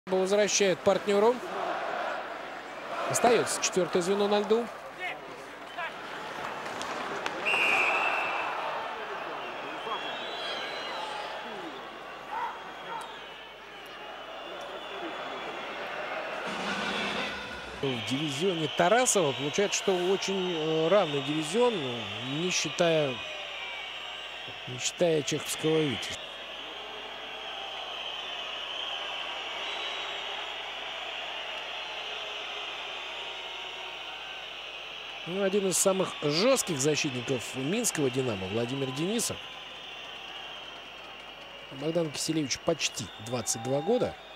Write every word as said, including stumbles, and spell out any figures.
Возвращает партнеру. Остается четвертое звено на льду. В дивизионе Тарасова получается, что очень равный дивизион, не считая, не считая Чеховского Витязя. Ну, один из самых жестких защитников минского «Динамо» Владимир Денисов. Богдан Киселевич почти двадцать два года.